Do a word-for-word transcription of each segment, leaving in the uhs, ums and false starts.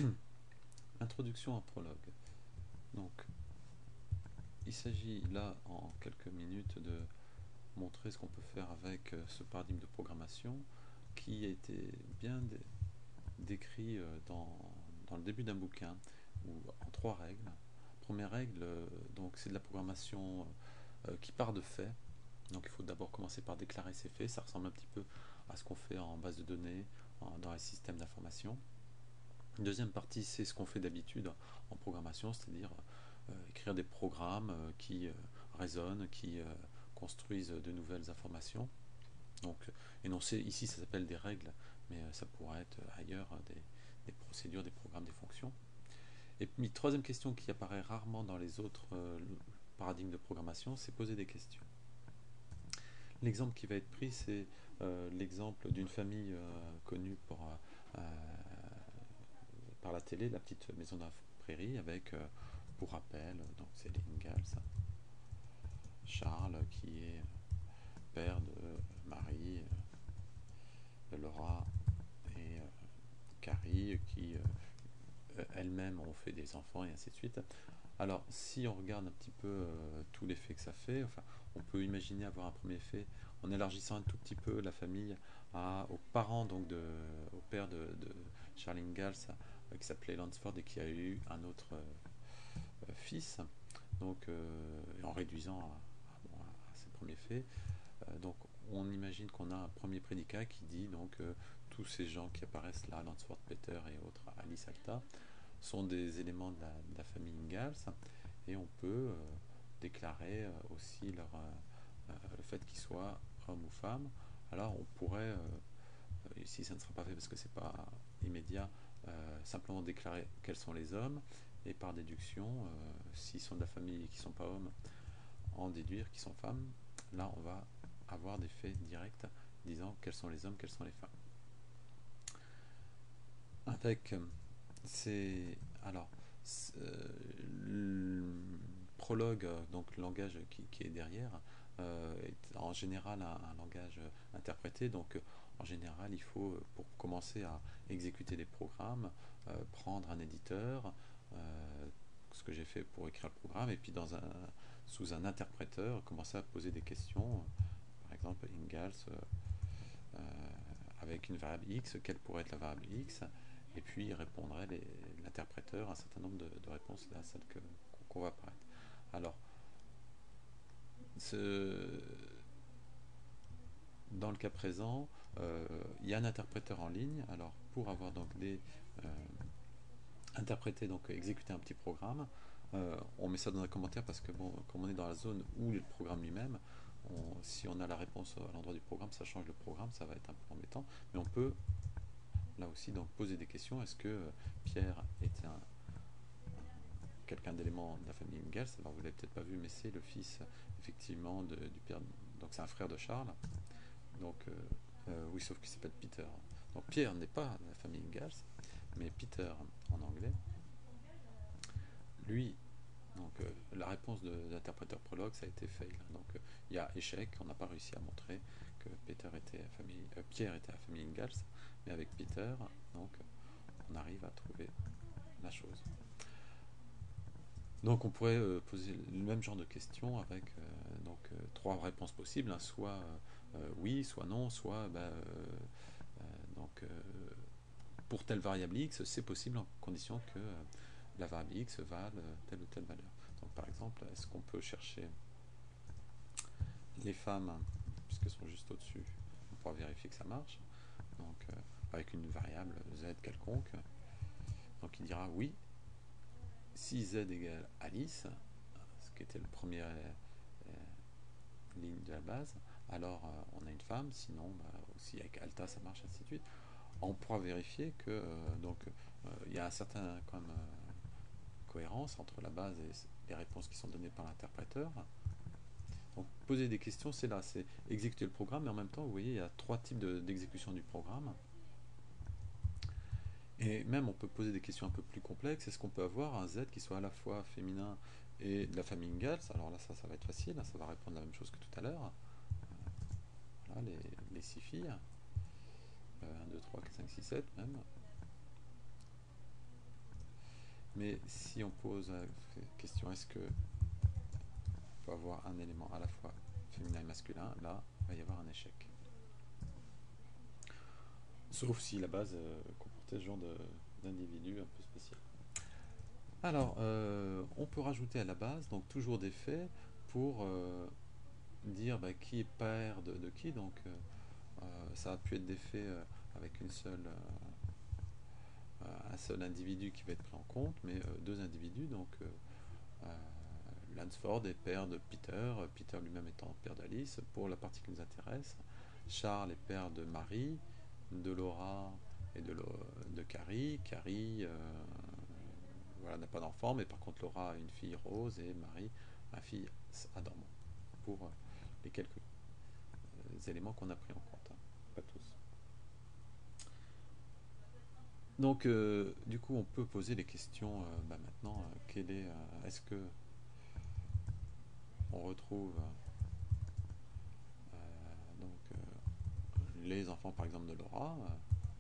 Introduction à Prolog. Donc, il s'agit là, en quelques minutes, de montrer ce qu'on peut faire avec ce paradigme de programmation qui a été bien dé décrit dans, dans le début d'un bouquin, où, en trois règles. Première règle, donc c'est de la programmation euh, qui part de faits. Donc il faut d'abord commencer par déclarer ces faits. Ça ressemble un petit peu à ce qu'on fait en base de données, en, dans les systèmes d'information. Deuxième partie, c'est ce qu'on fait d'habitude en programmation, c'est-à-dire euh, écrire des programmes euh, qui euh, raisonnent, qui euh, construisent de nouvelles informations. Donc, énoncer ici, ça s'appelle des règles, mais euh, ça pourrait être ailleurs des, des procédures, des programmes, des fonctions. Et puis, troisième question qui apparaît rarement dans les autres euh, paradigmes de programmation, c'est poser des questions. L'exemple qui va être pris, c'est euh, l'exemple d'une famille euh, connue pour, euh, par la télé, la petite maison de la prairie, avec, euh, pour rappel, donc c'est les Ingalls, Charles qui est père de Marie, de Laura et euh, Carrie qui euh, elles-mêmes ont fait des enfants et ainsi de suite. Alors, si on regarde un petit peu euh, tous les faits que ça fait, enfin, on peut imaginer avoir un premier fait en élargissant un tout petit peu la famille à, aux parents, donc de, au père de, de Charles Ingalls, euh, qui s'appelait Lansford et qui a eu un autre euh, fils, donc euh, en réduisant à, à, bon, à ses premiers faits. Euh, donc, on imagine qu'on a un premier prédicat qui dit donc euh, tous ces gens qui apparaissent là, Lansford, Peter et autres, Alice, Alta, sont des éléments de la, de la famille Ingalls, et on peut euh, déclarer euh, aussi leur, euh, le fait qu'ils soient hommes ou femmes. Alors on pourrait, euh, ici ça ne sera pas fait parce que c'est pas immédiat, euh, simplement déclarer quels sont les hommes, et par déduction, euh, s'ils sont de la famille et qui ne sont pas hommes, en déduire qu'ils sont femmes. Là on va avoir des faits directs disant quels sont les hommes, quelles sont les femmes. Avec c'est alors euh, le prologue, donc le langage qui, qui est derrière, euh, est en général un, un langage interprété. Donc en général, il faut, pour commencer à exécuter des programmes, euh, prendre un éditeur, euh, ce que j'ai fait pour écrire le programme, et puis dans un, sous un interpréteur, commencer à poser des questions. Par exemple, Ingalls, euh, euh, avec une variable x, quelle pourrait être la variable x, et puis il répondrait l'interpréteur un certain nombre de, de réponses à celles que, qu'on va apparaître. Alors, ce, dans le cas présent, euh, il y a un interpréteur en ligne. Alors, pour avoir donc des euh, interpréter, donc exécuter un petit programme, euh, on met ça dans un commentaire parce que bon, comme on est dans la zone où est le programme lui-même, on, si on a la réponse à l'endroit du programme, ça change le programme, ça va être un peu embêtant, mais on peut là aussi donc poser des questions. Est-ce que euh, Pierre était un, quelqu'un d'élément de la famille Ingalls? Alors vous l'avez peut-être pas vu, mais c'est le fils effectivement de, du père, donc c'est un frère de Charles. Donc euh, euh, oui, sauf qu'il s'appelle Peter. Donc Pierre n'est pas de la famille Ingalls, mais Peter en anglais, lui. Donc euh, la réponse de, de l'interpréteur prologue, ça a été fail. Donc euh, il y a échec, on n'a pas réussi à montrer que Peter était à famille, euh, Pierre était à la famille Ingalls, mais avec Peter, donc on arrive à trouver la chose. Donc on pourrait euh, poser le même genre de questions avec euh, donc euh, trois réponses possibles, hein, soit euh, oui, soit non, soit bah, euh, euh, donc euh, pour telle variable x, c'est possible en condition que euh, la variable x vale euh, telle ou telle valeur. Donc par exemple, est-ce qu'on peut chercher les femmes, puisqu'elles sont juste au-dessus, on pourra vérifier que ça marche. Donc euh, avec une variable z quelconque, donc il dira oui, si z égale Alice, ce qui était le premier euh, ligne de la base, alors euh, on a une femme, sinon bah, aussi avec alta ça marche, ainsi de suite. On pourra vérifier que euh, donc il euh, y a un certain quand même, euh, cohérence entre la base et les réponses qui sont données par l'interpréteur. Donc poser des questions, c'est là, c'est exécuter le programme, mais en même temps, vous voyez, il y a trois types d'exécution de, du programme. Et même, on peut poser des questions un peu plus complexes. Est-ce qu'on peut avoir un Z qui soit à la fois féminin et de la famille Ingalls? Alors là, ça, ça va être facile, ça va répondre la même chose que tout à l'heure. Voilà, les, les six filles. Euh, un, deux, trois, quatre, cinq, six, sept même. Mais si on pose la question, est-ce que on peut avoir un élément à la fois féminin et masculin, là, il va y avoir un échec. Sauf si la base euh, comportait ce genre d'individu un peu spécial. Alors, euh, on peut rajouter à la base, donc toujours des faits, pour euh, dire bah, qui est père de, de qui. Donc, euh, euh, ça a pu être des faits euh, avec une seule, euh, un seul individu qui va être pris en compte, mais euh, deux individus. Donc, euh, euh, Lansford est père de Peter, Peter lui-même étant père d'Alice, pour la partie qui nous intéresse. Charles est père de Marie, de Laura et de, de Carrie. Carrie euh, voilà, n'a pas d'enfant, mais par contre Laura a une fille Rose et Marie a une fille Adam. Pour euh, les quelques euh, éléments qu'on a pris en compte, hein. Pas tous. Donc, euh, du coup, on peut poser les questions euh, bah, maintenant. Euh, quel est, euh, est-ce que on retrouve euh, donc euh, les enfants, par exemple, de Laura. Euh,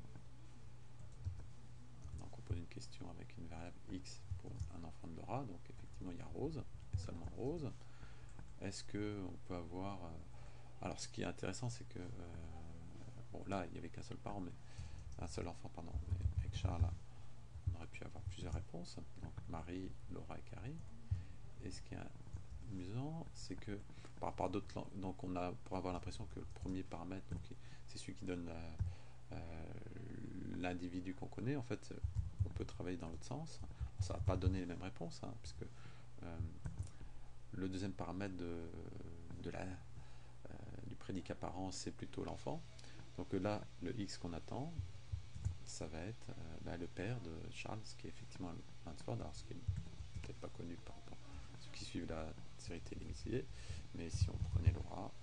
donc, on pose une question avec une variable x pour un enfant de Laura. Donc, effectivement, il y a Rose, et seulement Rose. Est-ce que on peut avoir euh, alors, ce qui est intéressant, c'est que euh, bon, là, il n'y avait qu'un seul parent, mais un seul enfant, pardon. Mais avec Charles, on aurait pu avoir plusieurs réponses. Donc, Marie, Laura et Carrie. Et ce qui est amusant, c'est que par rapport à d'autres langues, donc on a pour avoir l'impression que le premier paramètre, donc c'est celui qui donne euh, l'individu qu'on connaît. En fait, on peut travailler dans l'autre sens. Ça va pas donner les mêmes réponses, hein, puisque euh, le deuxième paramètre de, de la, euh, du prédicat parent, c'est plutôt l'enfant. Donc là, le x qu'on attend, ça va être euh, bah, le père de Charles, qui est effectivement Lansford, alors ce qui est peut-être pas connu par rapport à ceux qui suivent la série télévisée, mais si on prenait Laura,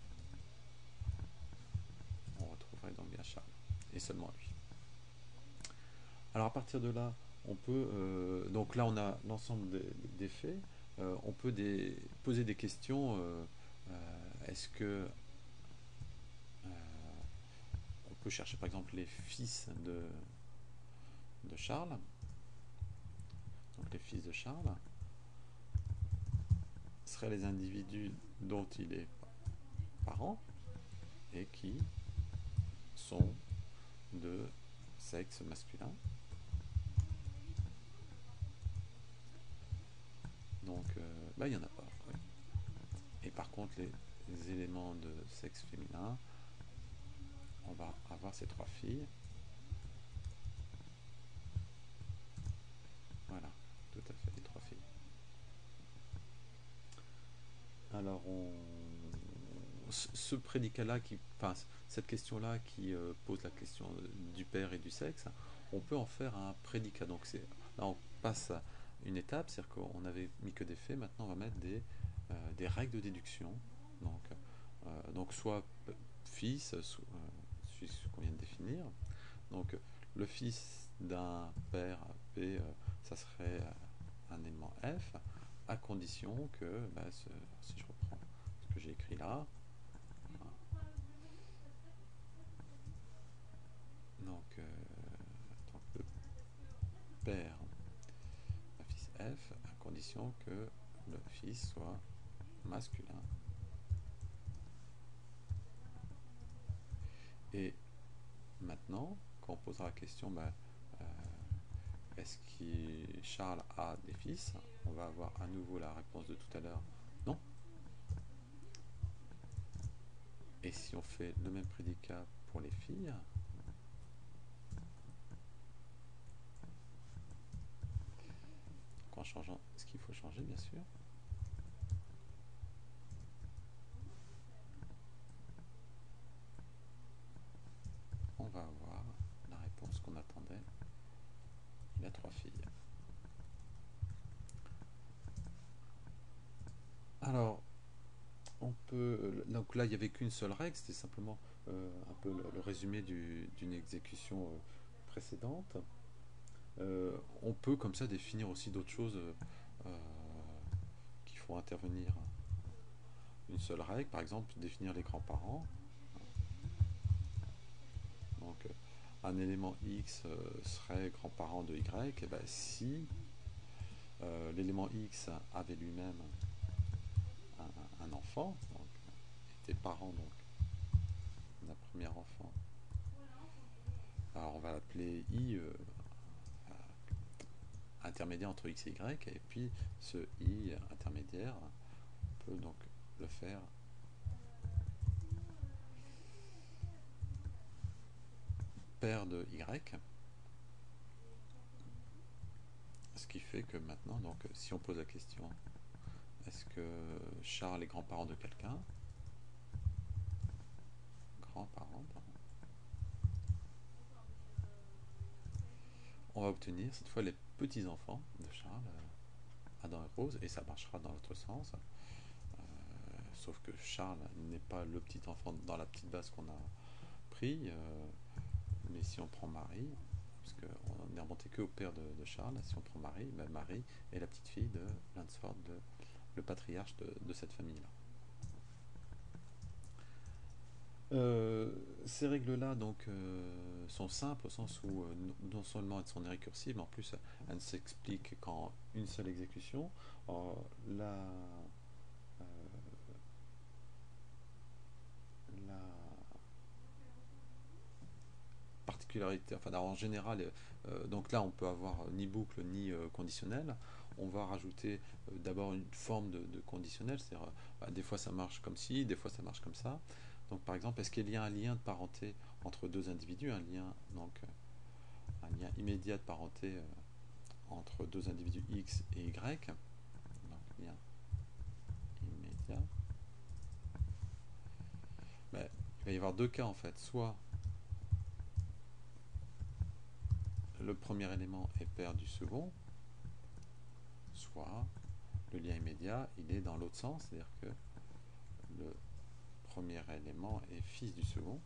on retrouverait donc bien Charles, et seulement lui. Alors à partir de là, on peut, euh, donc là on a l'ensemble des, des faits, euh, on peut des, poser des questions, euh, euh, est-ce que euh, on peut chercher par exemple les fils de, de Charles, donc les fils de Charles, seraient les individus dont il est parent et qui sont de sexe masculin. Donc, euh, bah, il n'y en a pas. Ouais. Et par contre, les, les éléments de sexe féminin, on va avoir ces trois filles. Voilà, tout à fait, les trois filles. Alors, on, ce prédicat-là, qui, enfin, cette question-là qui euh, pose la question du père et du sexe, on peut en faire un prédicat. Donc, c'est, là, on passe à une étape, c'est-à-dire qu'on avait mis que des faits, maintenant on va mettre des, euh, des règles de déduction. Donc, euh, donc soit fils, soit, euh, ce qu'on vient de définir. Donc, le fils d'un père P, euh, ça serait un élément F, à condition que, bah, ce, si je reprends ce que j'ai écrit là, donc, euh, donc le père d'un fils F, à condition que le fils soit masculin. Et maintenant, quand on posera la question, bah, euh, est-ce que Charles a des fils, on va avoir à nouveau la réponse de tout à l'heure, non. Et si on fait le même prédicat pour les filles, en changeant ce qu'il faut changer, bien sûr, on va avoir la réponse qu'on attendait. Il a trois filles. Alors, on peut. Donc là, il n'y avait qu'une seule règle, c'était simplement euh, un peu le, le résumé d'une exécution euh, précédente. Euh, on peut comme ça définir aussi d'autres choses euh, qui font intervenir une seule règle, par exemple définir les grands-parents. Donc un élément X euh, serait grand-parent de Y, et ben si euh, l'élément X avait lui-même un, un enfant, donc était parent donc d'un premier enfant. Alors on va l'appeler I, euh, intermédiaire entre X et Y, et puis ce I intermédiaire, on peut donc le faire paire de Y, ce qui fait que maintenant, donc, si on pose la question, est-ce que Charles est grand-parent de quelqu'un? Grand-parent, on va obtenir cette fois les petits-enfants de Charles, Adam et Rose, et ça marchera dans l'autre sens. Euh, sauf que Charles n'est pas le petit enfant dans la petite base qu'on a pris, euh, mais si on prend Marie, parce qu'on n'est remonté que au père de, de Charles, si on prend Marie, ben Marie est la petite fille de Lansford, de, le patriarche de, de cette famille-là. Euh, ces règles-là donc euh, sont simples au sens où euh, non seulement elles sont récursives, mais en plus elles ne s'expliquent qu'en une seule exécution. Or, la, euh, la particularité, enfin en général, euh, donc là on peut avoir ni boucle ni euh, conditionnel. On va rajouter euh, d'abord une forme de, de conditionnel, c'est-à-dire euh, bah, des fois ça marche comme ci, des fois ça marche comme ça. Donc par exemple, est-ce qu'il y a un lien de parenté entre deux individus, un lien donc un lien immédiat de parenté euh, entre deux individus X et Y, donc lien immédiat. Ben, il va y avoir deux cas en fait, soit le premier élément est pair du second, soit le lien immédiat il est dans l'autre sens, c'est-à-dire que le premier élément est fils du second.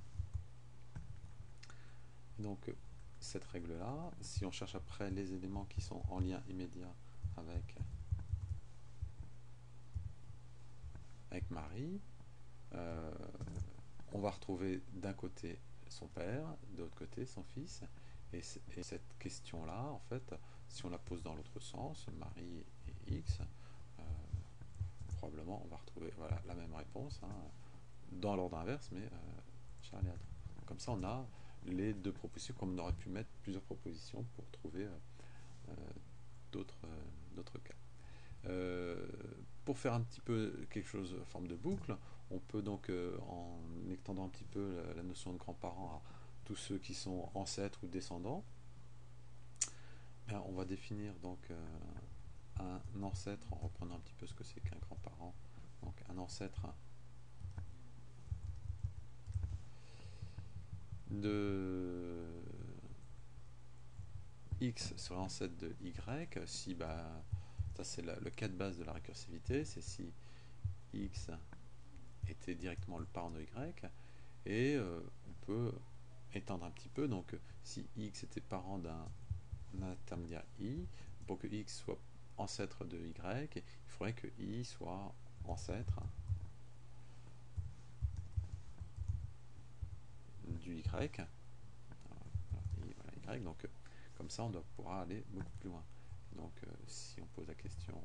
Donc cette règle-là, si on cherche après les éléments qui sont en lien immédiat avec, avec Marie, euh, on va retrouver d'un côté son père, de l'autre côté son fils, et, et cette question-là, en fait, si on la pose dans l'autre sens, Marie et X, euh, probablement on va retrouver voilà, la même réponse, hein, dans l'ordre inverse, mais euh, Charles et Adam. Comme ça, on a les deux propositions, comme on aurait pu mettre plusieurs propositions pour trouver euh, euh, d'autres euh, cas. Euh, pour faire un petit peu quelque chose en forme de boucle, on peut donc, euh, en étendant un petit peu la, la notion de grands-parents à tous ceux qui sont ancêtres ou descendants, bien, on va définir donc euh, un ancêtre en reprenant un petit peu ce que c'est qu'un grand-parent. Donc un ancêtre de X serait ancêtre de Y si, bah, ça c'est le cas de base de la récursivité, c'est si X était directement le parent de Y, et euh, on peut étendre un petit peu, donc si X était parent d'un intermédiaire I, pour que X soit ancêtre de Y, il faudrait que I soit ancêtre du Y, voilà, Y, donc comme ça on doit pouvoir aller beaucoup plus loin. Donc euh, si on pose la question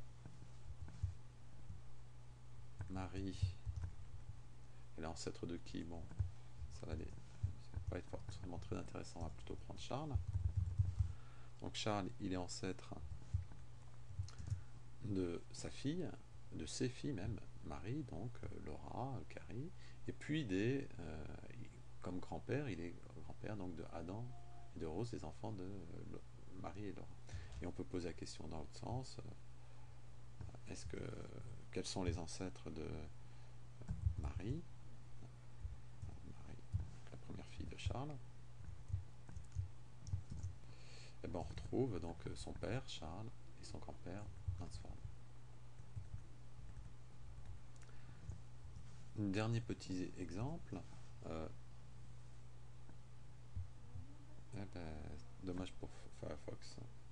Marie est l'ancêtre de qui, bon, ça va aller, ça va pas être forcément très intéressant, on va plutôt prendre Charles. Donc Charles, il est ancêtre de sa fille, de ses filles même, Marie, donc Laura, Carrie, et puis des, euh, comme grand-père, il est grand-père donc de Adam et de Rose, les enfants de euh, Marie et Laura. Et on peut poser la question dans l'autre sens, est-ce que quels sont les ancêtres de Marie, Marie, la première fille de Charles? Et ben on retrouve donc son père Charles et son grand-père Lansford. Un dernier petit exemple. Euh, eh ben, dommage pour Firefox.